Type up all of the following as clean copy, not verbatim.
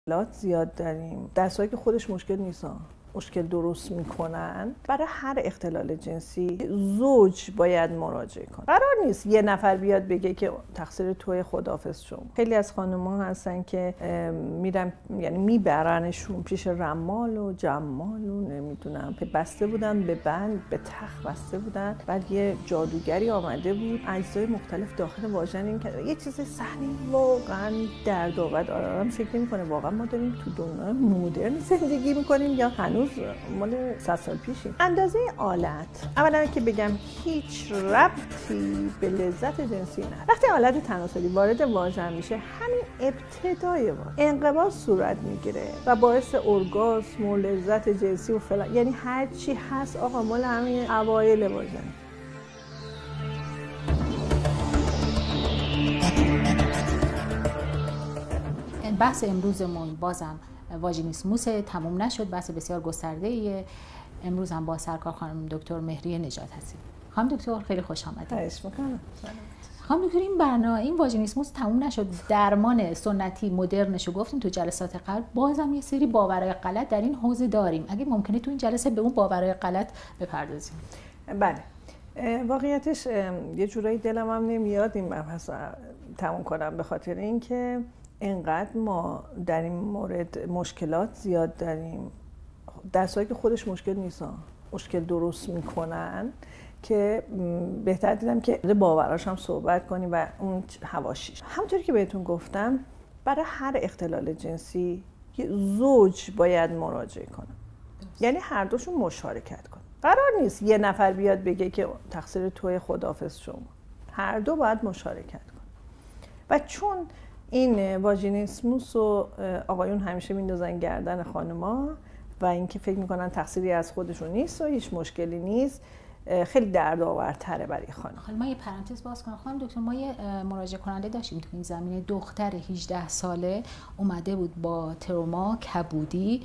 زیاد داریم، در صورتی که خودش مشکل نیست، مشکل درست میکنن. برای هر اختلال جنسی زوج باید مراجعه کنه. قرار نیست یه نفر بیاد بگه که تقصیر توی، خداحافظ شما. خیلی از خانم‌ها هستن که میرن، یعنی میبرنشون پیش رمال و جمال و نمیدونم، که بسته بودن به بند، به تخت بسته بودن، بعد یه جادوگری آمده بود اجزای مختلف داخل واژن این که یه چیز صحنه واقعا دردآور. آدم فکر نمی‌کنه واقعا ما داریم تو دنیای مدرن زندگی می‌کنیم یا هنوز مال 100 سال پیشیم. اندازه آلت، اولا که بگم هیچ ربطی به لذت جنسی نداره. وقتی آلت تناسلی وارد واژن میشه، همین ابتدای واژن انقباض صورت میگیره و باعث ارگاسم و لذت جنسی و فلان، یعنی هر چی هست آقا مال همین اوایل واژن. بحث امروزمون بازم واژینیسموس، تموم نشد، بحث بسیار گسترده‌ایه. امروز هم با سرکار خانم دکتر مهریه نژاد هستیم. خانم دکتر خیلی خوش آمدید. خواهش می‌کنم. خانم دکتر این واژینیسموس تموم نشد، درمان سنتی مدرنشو گفتیم تو جلسات قبل، بازم یه سری باورهای غلط در این حوزه داریم. اگه ممکنه تو این جلسه به اون باورهای غلط بپردازیم. بله. واقعیتش یه جورایی دلم هم نمیاد این بحث تموم کنم، به خاطر اینکه اینقدر ما در این مورد مشکلات زیاد داریم، در صورتی که خودش مشکل نیست، مشکل درست میکنن، که بهتر دیدم که باوراش هم صحبت کنیم و اون حواشیش. همونطوری که بهتون گفتم، برای هر اختلال جنسی یه زوج باید مراجعه کنه، یعنی هر دوشون مشارکت کنن. قرار نیست یه نفر بیاد بگه که تقصیر توی، خداحافظ شما. هر دو باید مشارکت کنن. و چون این واژینیسموس رو آقایون همیشه میندازن گردن خانما و اینکه فکر میکنن تقصیری از خودشون نیست و هیچ مشکلی نیست، خیلی دردآورتره برای خانم. ما یه پرانتز باز کنم خانم دکتر، ما یه مراجعه کننده داشتیم تو این زمینه، دختر 18 ساله اومده بود با تروما کبودی،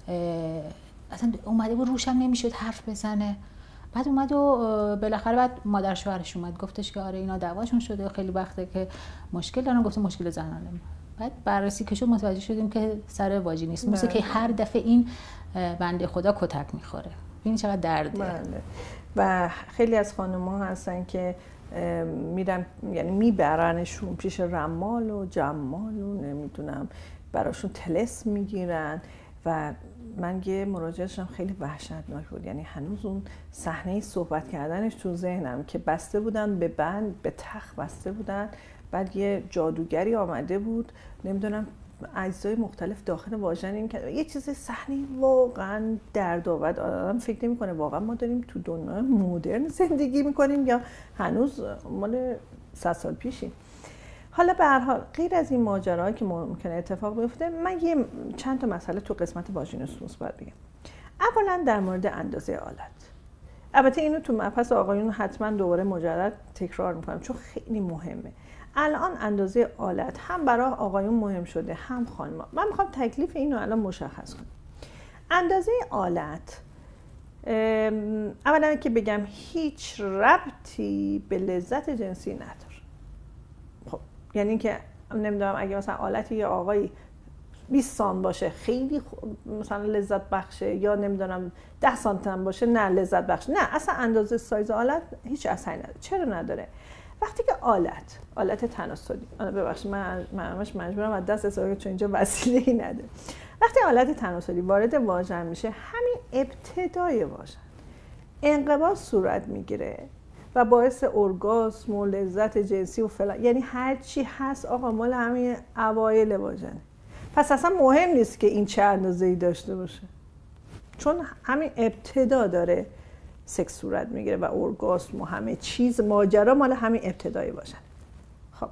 اصلا اومده بود روشم نمیشد حرف بزنه. بعد اومد و بالاخره بعد مادر شوهرش اومد گفتش که آره اینا دعواشون شده، خیلی وقته که مشکل دارن. گفت مشکل زنانه. بعد بررسی که شد متوجه شدیم که سر واژینیسموسه که هر دفعه این بنده خدا کتک میخوره. ببین چقدر درده. بله. و خیلی از خانم‌ها هستن که میرن، یعنی میبرنشون پیش رمال و جمال و نمیدونم، براشون طلسم میگیرن. و من یه مراجعه‌شم خیلی وحشتناک بود، یعنی هنوز اون صحنه صحبت کردنش تو ذهنم که بسته بودن به بند، به تخت بسته بودن، بعد یه جادوگری آمده بود، نمیدونم اجزای مختلف داخل واژن این که یه چیز صحنه واقعا دردآور. آدم فکر نمی‌کنه واقعا ما داریم تو دنیای مدرن زندگی می‌کنیم یا هنوز مال 100 سال پیشیم. حالا به هر حال غیر از این ماجراهایی که ممکنه اتفاق بیفته، من یه چند تا مسئله تو قسمت واژینیسموس باید بگم. اولا در مورد اندازه آلت. البته اینو تو مبحث آقایون حتما دوباره مجدد تکرار می‌کنم چون خیلی مهمه. الان اندازه آلت هم برای آقایون مهم شده هم خانم‌ها. من می‌خوام تکلیف اینو الان مشخص کنم. اندازه آلت، اولا که بگم هیچ ربطی به لذت جنسی نداره. خب یعنی که نمیدونم اگه مثلا آلت یه آقایی 20 سانت باشه خیلی مثلا لذت بخشه، یا نمیدونم 10 سانت هم باشه نه لذت بخش، نه اصلا اندازه سایز آلت هیچ اثری نداره. چرا نداره؟ وقتی که آلت تناسلی، ببخشید من همش مجبورم از دست استفاده چون اینجا وسیله‌ای نداره. وقتی آلت تناسلی وارد واژن میشه، همین ابتدای واژن انقباض صورت میگیره و باعث ارگاسم و لذت جنسی و فلان، یعنی هر چی هست آقا مال همین اوایل واژن. پس اصلا مهم نیست که این چه اندازه‌ای داشته باشه، چون همین ابتدا داره سکس صورت میگیره و ارگاسم و همه چیز ماجرا مال همین ابتدایی باشن. خب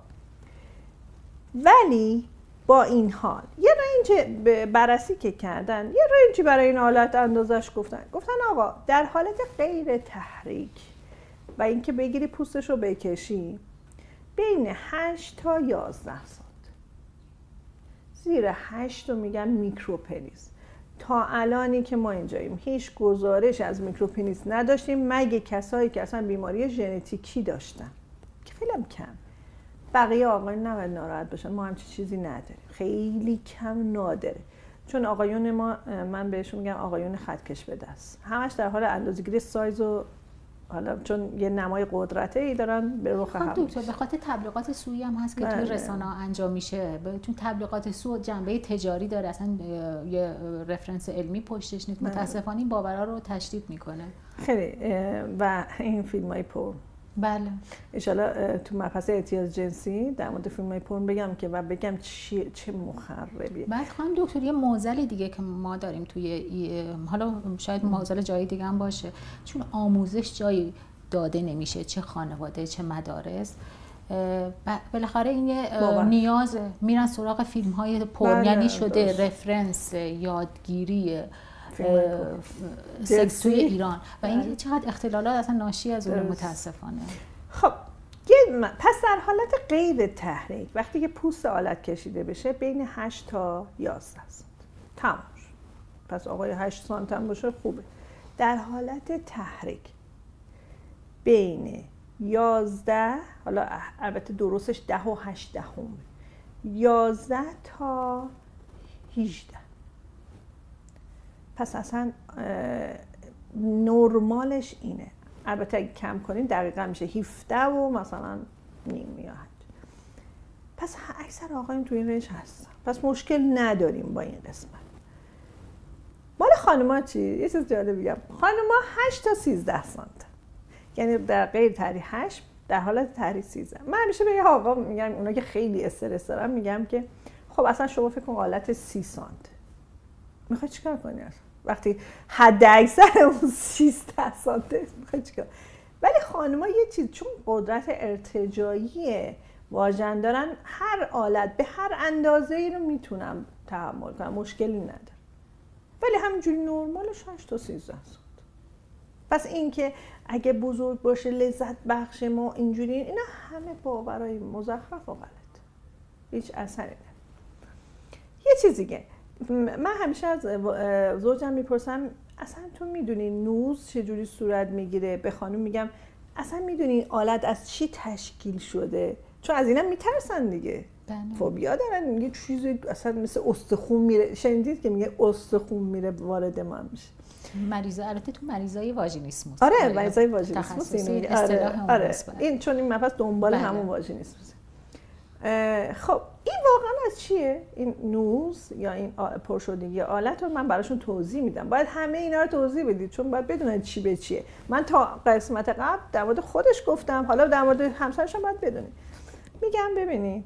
ولی با این حال یه رنج بررسی که کردن، یه رنجی برای این حالت اندازش گفتن آقا در حالت غیر تحریک و اینکه بگیری پوستش رو بکشی، بین 8 تا 11 سانت. زیر 8 رو میگن میکروپنیس. تا الانی که ما اینجاییم هیچ گزارش از میکروپنیس نداشتیم، مگه کسایی که اصلا بیماری ژنتیکی داشتن که خیلی کم. بقیه آقایون نباید ناراحت باشن، ما همچین چیزی نداریم، خیلی کم نادره. چون آقایون ما، من بهشون میگم آقایون خطکش به دست، همش در حال اندازه‌گیری سایز و حالا چون یه نمای قدرته ای دارن به رخ هم دکتر به خاطر تبلیغات سویی هم هست که توی رسانه ها انجام میشه، چون تبلیغات سو جنبه تجاری داره، اصلا یه رفرنس علمی پشتش نیست، متاسفانه این باورها رو تشدید میکنه خیلی. و این فیلمای پر، بله ان شاءالله تو مبحث اعتیاد جنسی در مورد فیلمای پورن بگم که و بگم چه مخربیه. بعد خانم دکتر یه معضل دیگه که ما داریم توی حالا شاید معضل جای دیگه هم باشه، چون آموزش جایی داده نمیشه، چه خانواده چه مدارس، بالاخره این یه نیاز، میرن سراغ فیلم های پورن، یعنی شده رفرنس یادگیری سکس توی ایران و این چقدر اختلالات اصلا ناشی از اون متاسفانه. خب پس در حالت غیر تحریک وقتی که پوست آلت کشیده بشه بین 8 تا 11 سانت تمام شد. پس آقای 8 سانت هم باشه خوبه. در حالت تحریک بین 11، حالا البته درستش 10 و 8 دهم، 11 تا 18. پس اصلا نرمالش اینه. البته اگه کم کنیم دقیقا میشه 17 و مثلا نیم یا 8. پس اکثر آقایون تو این رنج هستن، پس مشکل نداریم با این قسمت. مال خانوما چی؟ یه چیز جالب بگم، خانوما 8 تا 13 سانت، یعنی در غیر تحریک 8، در حالت تحریک 13. من همیشه به یه آقا میگم، اونا که خیلی استرس دارن، میگم که خب اصلا شما فکر کن حالت 30 سانت میخوای چیکار کنی اصلا؟ وقتی حد اکثر اون 16 سانته میخوای چیکار؟ ولی خانم‌ها یه چیز، چون قدرت ارتجاعی واژن دارن، هر آلت به هر اندازه‌ای رو میتونن تحمل کنن، مشکلی نداره. ولی همینجوری نرمالش 8 تا 13 سانت. پس این که اگه بزرگ باشه لذت بخش ما اینجوری، اینا همه باورای مزخرف و غلط، هیچ اثری نداره. یه چیز دیگه، من همیشه از زوجم میپرسم اصلا تو میدونی نوز چجوری صورت میگیره؟ به خانم میگم اصلا میدونی آلت از چی تشکیل شده؟ چون از اینا میترسن دیگه، فوبیا دارن، میگه چیزی اصلا مثل استخون میره، شنیدید که میگه استخون میره وارد ما میشه. مریضا البته تو مریضای واژینیسموس، آره مریضای واژینیسموس این آره این چون این مبحث دنبال همون واژینیسموس. خب این واقعا از چیه؟ این نوز یا این پرشدگی آلت رو من براشون توضیح میدم. باید همه اینا رو توضیح بدید چون باید بدونن چی به چیه. من تا قسمت قبل در مورد خودش گفتم، حالا در مورد همسرش هم باید بدونید. میگم ببینید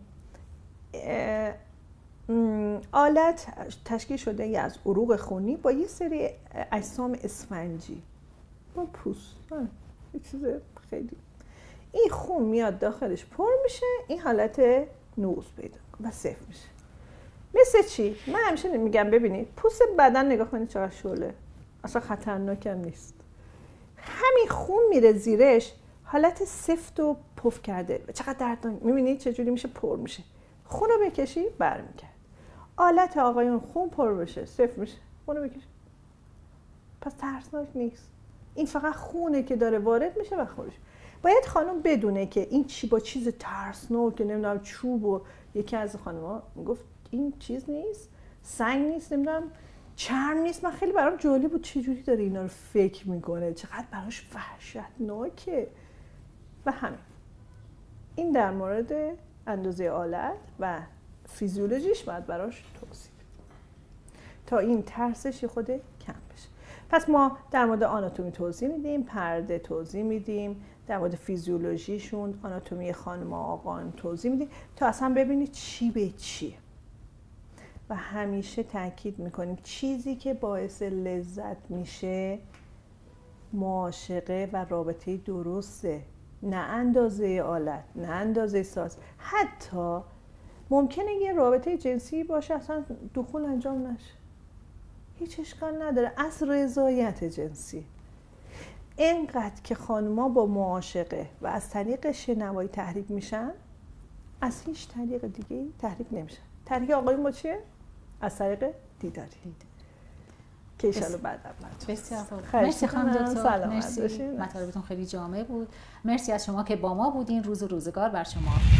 آلت تشکیل شده از عروق خونی با یه سری اجسام اسفنجی با پوست، یه چیز خیلی، این خون میاد داخلش پر میشه، این حالت نوز پیدا و صفر میشه. مثل چی؟ من همیشه میگم ببینید پوست بدن نگاه کنید چقدر شعله، اصلا خطرناک هم نیست. همین خون میره زیرش، حالت سفت و پف کرده، چقدر دردناک. میبینید چجوری میشه پر میشه، خون رو بکشی برمیگرد. آلت آقایون خون پر بشه صفر میشه، خون رو بکشی، پس ترسناک نیست. این فقط خونه که داره وارد میشه و خارج. باید خانم بدونه که این چی با چیز ترسناک، نمیدونم چوب، و یکی از خانم‌ها میگفت این چیز نیست، سنگ نیست، نمیدونم چرم نیست. من خیلی برام جالب بود چجوری داره اینا رو فکر میکنه، چقدر براش وحشتناکه. و همین این در مورد اندازه آلت و فیزیولوژیش باید براش توضیح بدیم تا این ترسش خود کم بشه. پس ما در مورد آناتومی توضیح میدیم، پرده توضیح میدیم، در مورد فیزیولوژیشون، آناتومی خانم و آقایون توضیح میدیم تا اصلا ببینید چی به چیه. و همیشه تاکید میکنیم چیزی که باعث لذت میشه معاشقه و رابطه درسته، نه اندازه آلت، نه اندازه ساز. حتی ممکنه یه رابطه جنسی باشه اصلا دخول انجام نشه، هیچ اشکال نداره، از رضایت جنسی. اینقدر که خانم‌ها با معاشقه و از طریق شنوایی تحریک میشن، از هیچ طریق دیگه تحریک نمیشن. تحریک آقایون با چیه؟ از طریق دیداری که ایشالا بعد بسیار خوب. مرسی خانم دکتر، مرسی، مطالبتون خیلی جامع بود. مرسی از شما که با ما بودین. روز و روزگار بر شما.